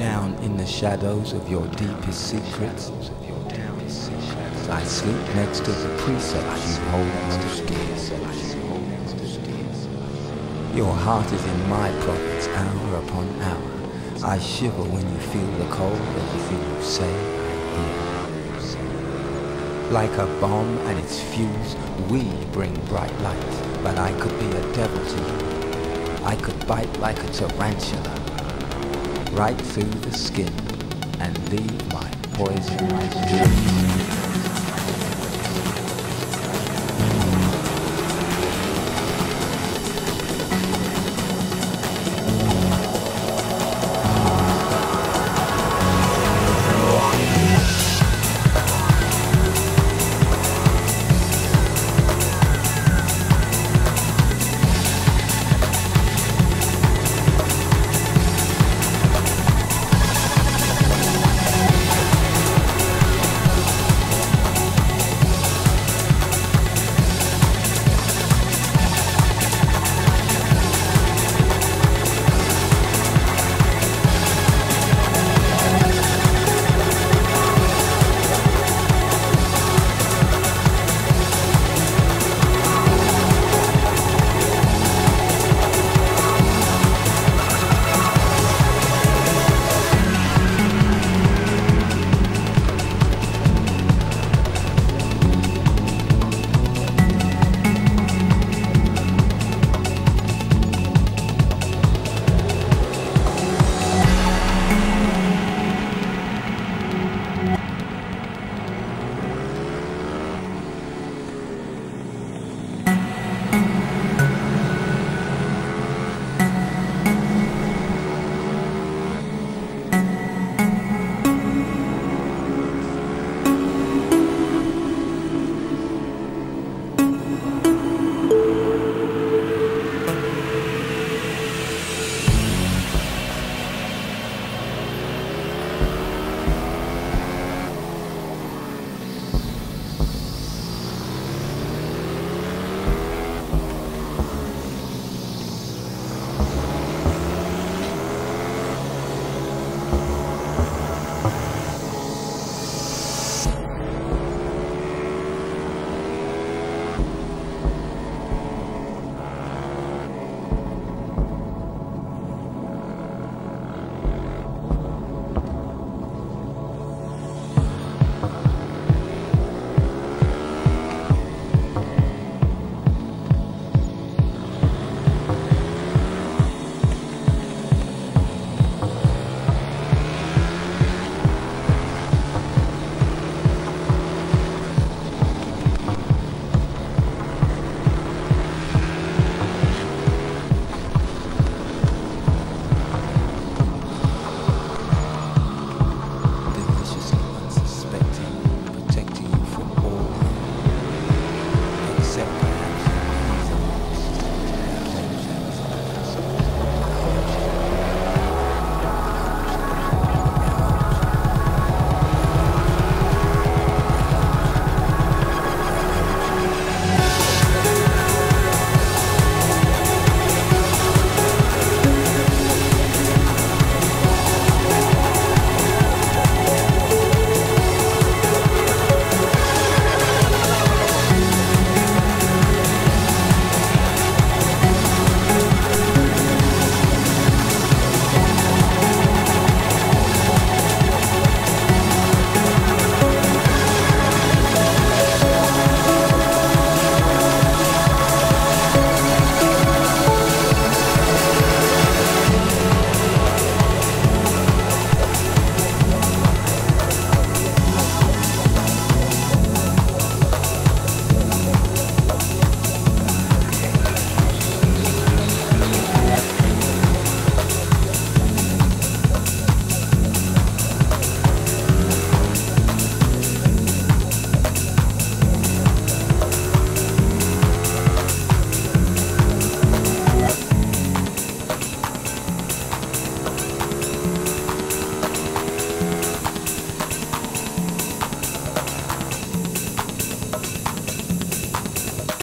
down in the shadows of your deepest secrets. I sleep next to the precepts you hold most dear. Your heart is in my prophets hour upon hour. I shiver when you feel the cold of everything you say here. Like a bomb and its fuse, we bring bright light, but I could be a devil to you. I could bite like a tarantula, right through the skin, and leave my poison like you.